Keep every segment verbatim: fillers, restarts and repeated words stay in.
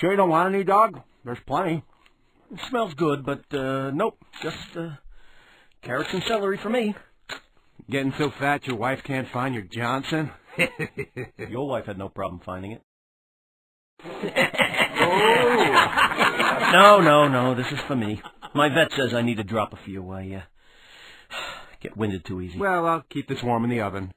Sure you don't want any, dog? There's plenty. It smells good, but, uh, nope. Just, uh, carrots and celery for me. Getting so fat your wife can't find your Johnson? Your wife had no problem finding it. Oh. No, no, no, this is for me. My vet says I need to drop a few. I, uh, get winded too easy. Well, I'll keep this warm in the oven.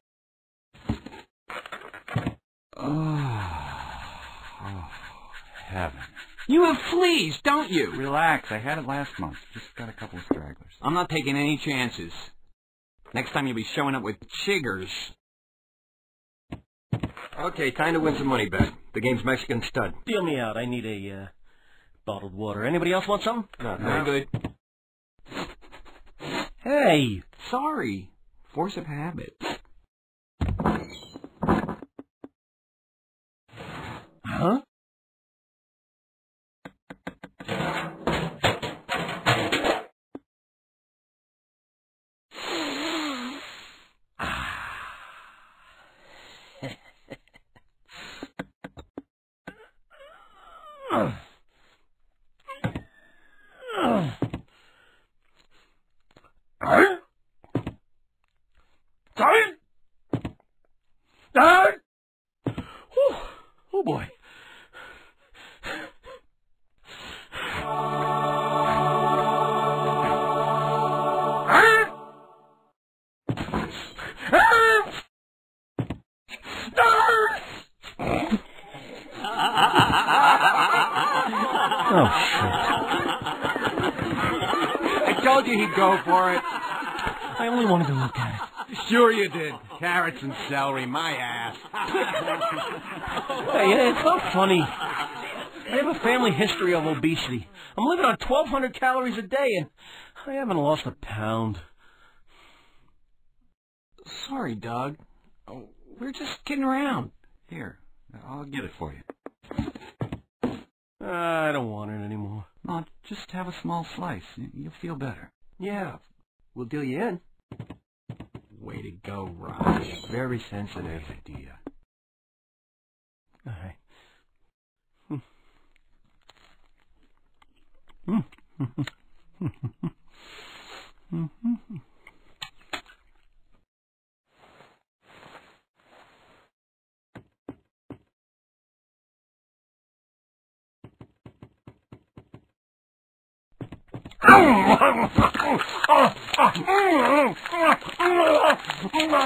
Oh, oh heaven. You have fleas, don't you? Relax, I had it last month. Just got a couple of stragglers. I'm not taking any chances. Next time you'll be showing up with chiggers. Okay, time to win some money back. The game's Mexican stud. Deal me out. I need a, uh, bottled water. Anybody else want some? No, Very good. Hey! Sorry. Force of habit. Huh? Oh boy. Oh, shit. I told you he'd go for it. I only wanted to look at it. Sure you did. Carrots and celery, my ass. Hey, it's not funny. I have a family history of obesity. I'm living on twelve hundred calories a day, and I haven't lost a pound. Sorry, Doug. Oh, we're just kidding around. Here, I'll get it for you. I don't want it anymore. No, just have a small slice. You'll feel better. Yeah, we'll deal you in. Way to go, Raj. Very sensitive. Nice idea. All right. Hmm.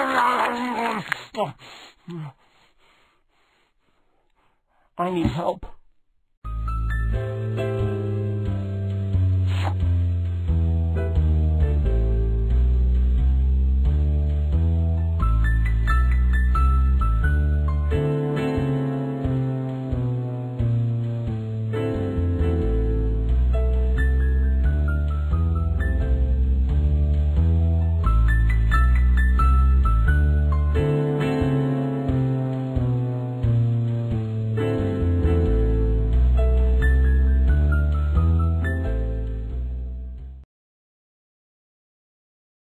I need help.